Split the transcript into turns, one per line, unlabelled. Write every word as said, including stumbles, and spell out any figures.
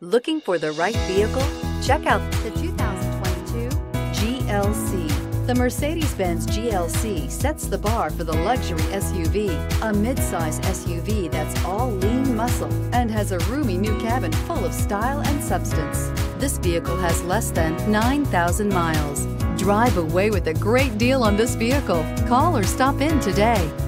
Looking for the right vehicle? Check out the two thousand twenty-two G L C. The Mercedes-Benz G L C sets the bar for the luxury S U V, a midsize S U V that's all lean muscle and has a roomy new cabin full of style and substance. This vehicle has less than nine thousand miles. Drive away with a great deal on this vehicle. Call or stop in today.